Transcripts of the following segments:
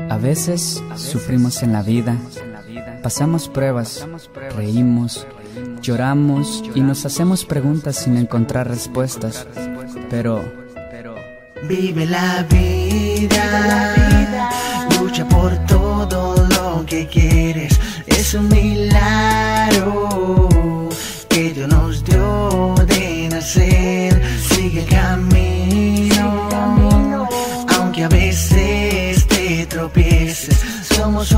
A veces sufrimos en la vida, pasamos pruebas, reímos, lloramos y nos hacemos preguntas sin encontrar respuestas, pero vive la vida, lucha por todo lo que quieres, es un milagro que Dios nos dio de nacer, sigue el camino, aunque a veces te tropieces, somos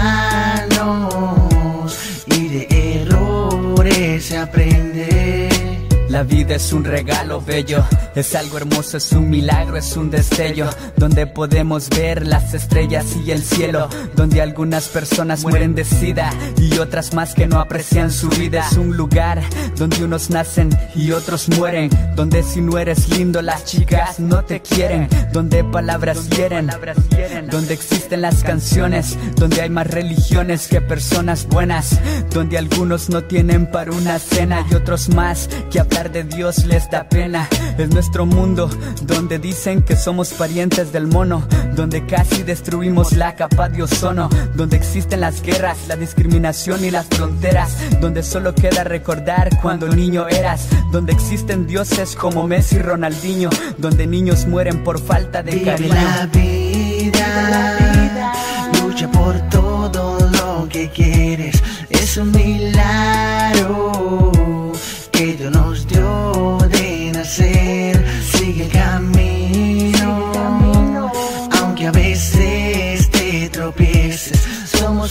humanos y de errores se aprende. la vida es un regalo bello, es algo hermoso, es un milagro, es un destello, donde podemos ver las estrellas y el cielo, donde algunas personas mueren de sida y otras más que no aprecian su vida. Es un lugar donde unos nacen y otros mueren, donde si no eres lindo las chicas no te quieren, donde palabras hieren, donde existen las canciones, donde hay más religiones que personas buenas, donde algunos no tienen para una cena y otros más que hablar de Dios les da pena. Es nuestro mundo donde dicen que somos parientes del mono, donde casi destruimos la capa de ozono, donde existen las guerras, la discriminación y las fronteras, donde solo queda recordar cuando niño eras, donde existen dioses como Messi y Ronaldinho, donde niños mueren por falta de cariño. Vive la vida, lucha por todo lo que quieres, es un milagro que Dios nos dio de nacer, sigue el camino, aunque a veces te tropieces, somos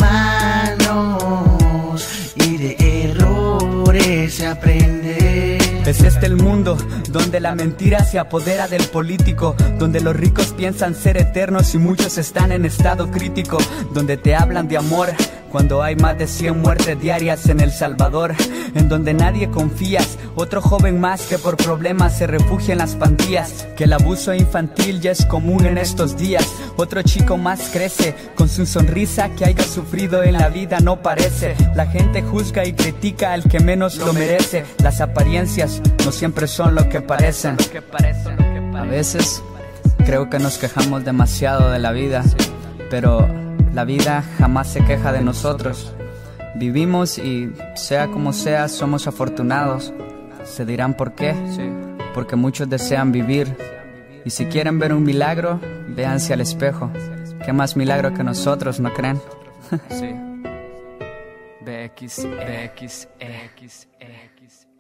humanos y de errores se aprende. Es este el mundo donde la mentira se apodera del político, donde los ricos piensan ser eternos y muchos están en estado crítico, donde te hablan de amor cuando hay más de 100 muertes diarias en El Salvador, en donde nadie confías, otro joven más que por problemas se refugia en las pandillas, que el abuso infantil ya es común en estos días, otro chico más crece con su sonrisa, que haya sufrido en la vida no parece, la gente juzga y critica al que menos lo merece, las apariencias no siempre son lo que parecen. A veces creo que nos quejamos demasiado de la vida, pero la vida jamás se queja de nosotros. Vivimos y sea como sea somos afortunados. Se dirán por qué, porque muchos desean vivir. Y si quieren ver un milagro, véanse al espejo. ¿Qué más milagro que nosotros, no creen? Sí. BXE.